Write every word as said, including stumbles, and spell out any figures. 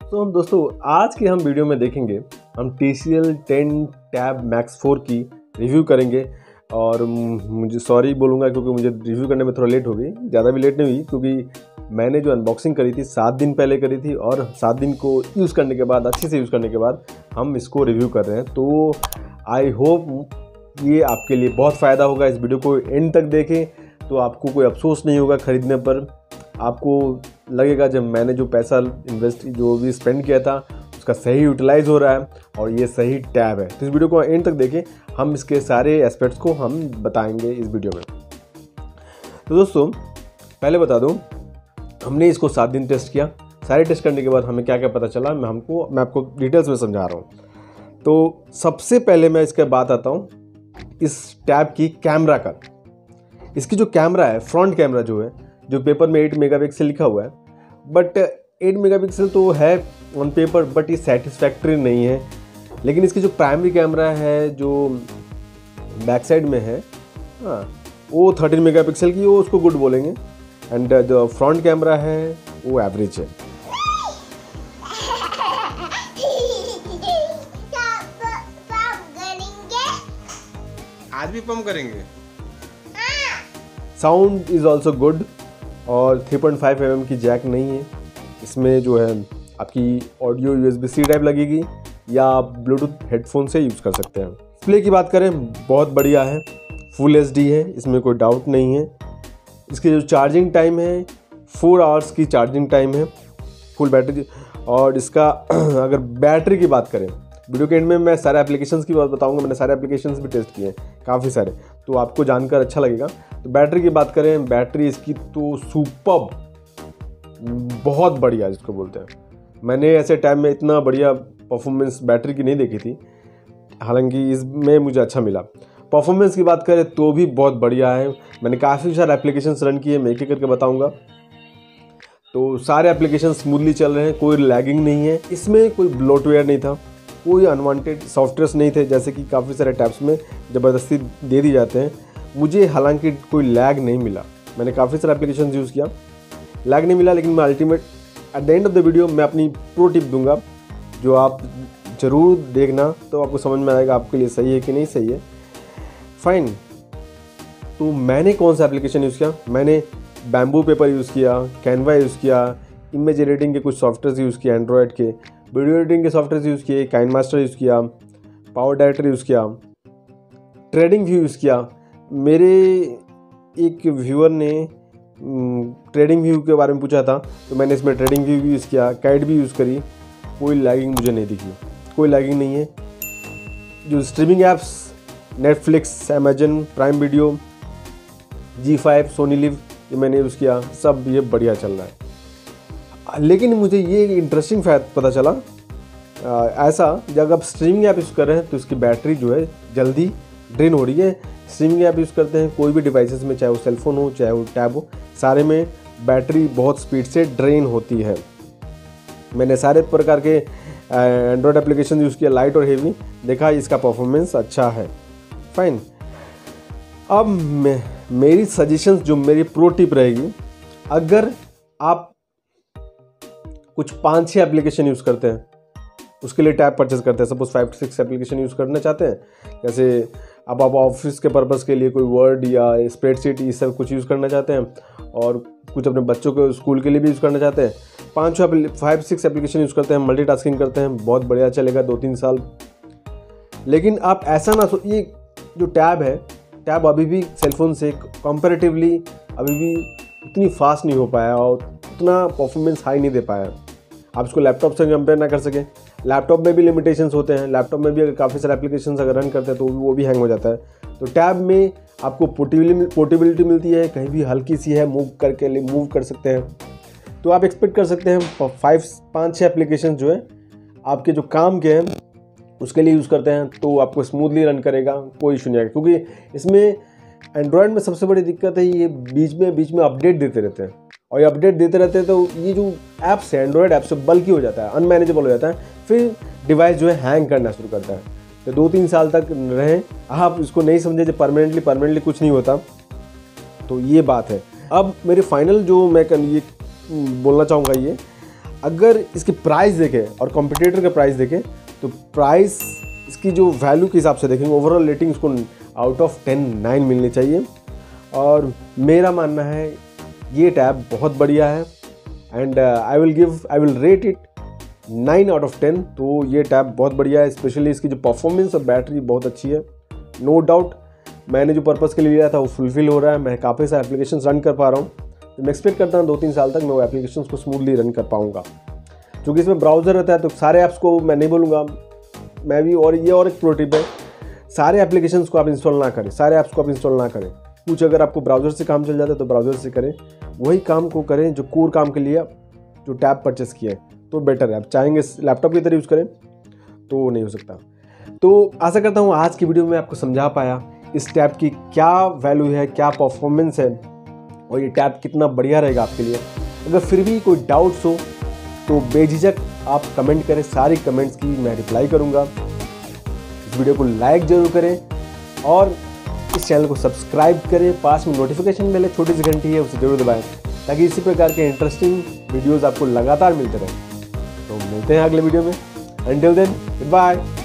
तो हम दोस्तों आज के हम वीडियो में देखेंगे हम T C L ten tab max four की रिव्यू करेंगे। और मुझे सॉरी बोलूँगा क्योंकि मुझे रिव्यू करने में थोड़ा लेट हो गई, ज़्यादा भी लेट नहीं हुई क्योंकि मैंने जो अनबॉक्सिंग करी थी सात दिन पहले करी थी और सात दिन को यूज़ करने के बाद, अच्छे से यूज़ करने के बाद हम इसको रिव्यू कर रहे हैं। तो आई होप ये आपके लिए बहुत फ़ायदा होगा। इस वीडियो को एंड तक देखें तो आपको कोई अफसोस नहीं होगा ख़रीदने पर। आपको लगेगा जब मैंने जो पैसा इन्वेस्ट जो भी स्पेंड किया था उसका सही यूटिलाइज़ हो रहा है और ये सही टैब है। तो इस वीडियो को एंड तक देखें, हम इसके सारे एस्पेक्ट्स को हम बताएंगे इस वीडियो में। तो दोस्तों पहले बता दूं, हमने इसको सात दिन टेस्ट किया। सारे टेस्ट करने के बाद हमें क्या क्या पता चला मैं हमको मैं आपको डिटेल्स में समझा रहा हूँ। तो सबसे पहले मैं इसके बात आता हूँ इस टैब की कैमरा का। इसकी जो कैमरा है, फ्रंट कैमरा जो है, जो पेपर में एट मेगापिक्सल लिखा हुआ है, बट एट मेगापिक्सल तो है ऑन पेपर, बट ये सेटिस्फैक्ट्री नहीं है। लेकिन इसकी जो प्राइमरी कैमरा है जो बैक साइड में है, हाँ, वो थर्टीन मेगापिक्सल की, वो उसको गुड बोलेंगे। एंड जो फ्रंट कैमरा है वो एवरेज है। आज भी पंप करेंगे। साउंड इज़ ऑल्सो गुड और three point five M M की जैक नहीं है इसमें। जो है आपकी audio U S B C type लगेगी या आप ब्लूटूथ हेडफोन से यूज़ कर सकते हैं। डिस्प्ले की बात करें, बहुत बढ़िया है, फुल एच डी है, इसमें कोई डाउट नहीं है। इसकी जो चार्जिंग टाइम है, फोर आवर्स की चार्जिंग टाइम है, फुल बैटरी। और इसका अगर बैटरी की बात करें, वीडियो के एंड में मैं सारे एप्लीकेशंस की बात बताऊंगा। मैंने सारे एप्लीकेशंस भी टेस्ट किए हैं, काफ़ी सारे, तो आपको जानकर अच्छा लगेगा। तो बैटरी की बात करें, बैटरी इसकी तो सुपर्ब, बहुत बढ़िया जिसको बोलते हैं। मैंने ऐसे टाइम में इतना बढ़िया परफॉर्मेंस बैटरी की नहीं देखी थी, हालांकि इसमें मुझे अच्छा मिला। परफॉर्मेंस की बात करें तो भी बहुत बढ़िया है। मैंने काफ़ी सारे एप्लीकेशंस रन किए, मैं एक एक करके बताऊँगा। तो सारे एप्लीकेशन स्मूथली चल रहे हैं, कोई लैगिंग नहीं है। इसमें कोई ब्लोटवेयर नहीं था, कोई अनवांटेड सॉफ्टवेयर्स नहीं थे जैसे कि काफ़ी सारे टैब्स में ज़बरदस्ती दे दी जाते हैं। मुझे हालांकि कोई लैग नहीं मिला। मैंने काफ़ी सारे एप्लीकेशन यूज़ किया, लैग नहीं मिला। लेकिन मैं ultimate at the end of the video मैं अपनी प्रो टिप दूंगा जो आप ज़रूर देखना, तो आपको समझ में आएगा आपके लिए सही है कि नहीं सही है। फाइन। तो मैंने कौन सा एप्लीकेशन यूज़ किया? मैंने बैम्बू पेपर यूज़ किया, कैनवा यूज़ किया, इमेज एडिटिंग के कुछ सॉफ्टवेयर यूज़ किया, एंड्रॉयड के वीडियो एडिटिंग के सॉफ्टवेयर यूज़ किए, काइनमास्टर यूज़ किया, पावर डायरेक्टर यूज़ किया, ट्रेडिंग व्यू यूज़ किया। मेरे एक व्यूअर ने ट्रेडिंग व्यू के बारे में पूछा था, तो मैंने इसमें ट्रेडिंग व्यू भी यूज़ किया, कैट भी यूज़ करी। कोई लैगिंग मुझे नहीं दिखी, कोई लैगिंग नहीं है। जो streaming apps, Netflix, Amazon prime video, Zee five, Sony Liv, ये मैंने यूज़ किया, सब ये बढ़िया चल रहा है। लेकिन मुझे ये इंटरेस्टिंग फैक्ट पता चला, आ, ऐसा जब आप स्ट्रीमिंग ऐप यूज़ कर रहे हैं तो इसकी बैटरी जो है जल्दी ड्रेन हो रही है। स्ट्रीमिंग ऐप यूज़ करते हैं कोई भी डिवाइसेस में, चाहे वो सेलफोन हो चाहे वो टैब हो, सारे में बैटरी बहुत स्पीड से ड्रेन होती है। मैंने सारे प्रकार के एंड्रॉयड एप्लीकेशन यूज़ किया, लाइट और हेवी, देखा इसका परफॉर्मेंस अच्छा है। फाइन। अब मैं मेरी सजेशंस, जो मेरी प्रो टिप रहेगी, अगर आप कुछ पाँच छः एप्लीकेशन यूज़ करते हैं, उसके लिए टैब परचेस करते हैं, suppose five six application use करना चाहते हैं, जैसे अब आप ऑफिस के पर्पज़ के लिए कोई वर्ड या स्प्रेडशीट ये सब कुछ यूज़ करना चाहते हैं और कुछ अपने बच्चों के स्कूल के लिए भी यूज़ करना चाहते हैं, पाँच छः फाइव सिक्स एप्लीकेशन यूज़ करते हैं, मल्टीटास्किंग करते हैं, बहुत बढ़िया चलेगा दो तीन साल। लेकिन आप ऐसा ना सो, ये जो टैब है, टैब अभी भी सेलफोन से कंपैरेटिवली अभी भी उतनी फास्ट नहीं हो पाया और उतना परफॉर्मेंस हाई नहीं दे पाया। आप इसको लैपटॉप से कंपेयर ना कर सकें। लैपटॉप में भी लिमिटेशंस होते हैं, लैपटॉप में भी अगर काफ़ी सारे एप्लीकेशंस अगर रन करते हैं तो वो भी हैंग हो जाता है। तो टैब में आपको पोर्टेबिलिटी पोर्टेबिलिटी मिलती है, कहीं भी हल्की सी है, मूव करके लिए मूव कर सकते हैं। तो आप एक्सपेक्ट कर सकते हैं फाइव पाँच छः एप्लीकेशन जो है आपके जो काम के हैं उसके लिए यूज़ करते हैं तो आपको स्मूथली रन करेगा, कोई इशू नहीं आएगा। क्योंकि इसमें एंड्रॉयड में सबसे बड़ी दिक्कत है ये बीच में बीच में अपडेट देते रहते हैं, और ये अपडेट देते रहते हैं तो ये जो ऐप्स है, एंड्रॉयड ऐप से बल्कि हो जाता है, अनमैनेजेबल हो जाता है, फिर डिवाइस जो है हैंग करना शुरू करता है। तो दो तीन साल तक रहें, आप इसको नहीं समझे जो परमानेंटली परमानेंटली कुछ नहीं होता। तो ये बात है। अब मेरे फाइनल जो मैं ये बोलना चाहूँगा, ये अगर इसकी प्राइस देखें और कॉम्पिटिटर का प्राइस देखें तो प्राइस इसकी जो वैल्यू के हिसाब से देखेंगे, ओवरऑल रेटिंग इसको आउट ऑफ टेन नाइन मिलनी चाहिए। और मेरा मानना है ये टैब बहुत बढ़िया है and I will give I will rate it nine out of ten. तो ये टैब बहुत बढ़िया है, स्पेशली इसकी जो परफॉर्मेंस और बैटरी बहुत अच्छी है। नो डाउट मैंने जो पर्पज़ के लिए लिया था वो फुलफिल हो रहा है। मैं काफ़ी सारे एप्लीकेशंस रन कर पा रहा हूँ, तो मैं एक्सपेक्ट करता हूँ दो तीन साल तक मैं वो एप्लीकेशंस को स्मूथली रन कर पाऊँगा। क्योंकि इसमें ब्राउज़र रहता है तो सारे ऐप्स को मैं नहीं बोलूँगा मैं भी, और ये और एक प्रो टिप है, सारे एप्लीकेशंस को आप इंस्टॉल ना करें, सारे ऐप्स को आप इंस्टॉल ना करें। कुछ अगर आपको ब्राउज़र से काम चल जाता है तो ब्राउज़र से करें, वही काम को करें जो कोर काम के लिए जो टैब परचेस किया है तो बेटर है। आप चाहेंगे लैपटॉप की तरह यूज़ करें तो नहीं हो सकता। तो आशा करता हूँ आज की वीडियो में आपको समझा पाया इस टैब की क्या वैल्यू है, क्या परफॉर्मेंस है और ये टैब कितना बढ़िया रहेगा आपके लिए। अगर फिर भी कोई डाउट्स हो तो बेझिझक आप कमेंट करें, सारी कमेंट्स की मैं रिप्लाई करूँगा। इस वीडियो को लाइक ज़रूर करें और इस चैनल को सब्सक्राइब करें। पास में नोटिफिकेशन बेल छोटी सी घंटी है उसे जरूर दबाएं ताकि इसी प्रकार के इंटरेस्टिंग वीडियोज़ आपको लगातार मिलते रहें। तो मिलते हैं अगले वीडियो में। Until then good bye.